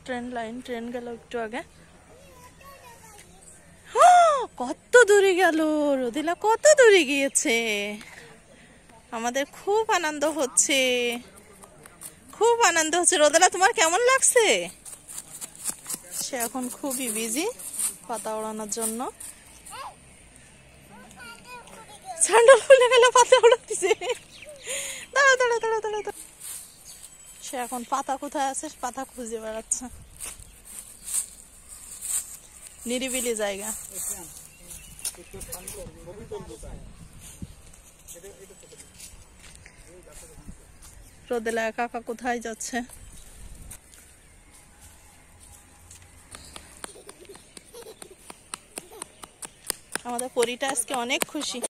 Train line, train গেল একটু আগে। কত দূরে গেল রোদেলা, কত দূরে গিয়েছে। আমাদের খুব আনন্দ হচ্ছে, খুব আনন্দ হচ্ছে। রোদেলা, তোমার কেমন লাগছে? সে এখন খুবই বিজি পাতা ওড়ানোর জন্য। স্যান্ডেল খুলে গেল, পাতা ওড়াতেছে। দাঁড়া দাঁড়া দাঁড়া দাঁড়া। সে এখন পাতা কোথায় আছে পাতা খুঁজে বেড়াচ্ছে। নিরিবিলি জায়গা। রোদেলা কাকা কোথায় যাচ্ছে? আমাদের পরীটা আজকে অনেক খুশি।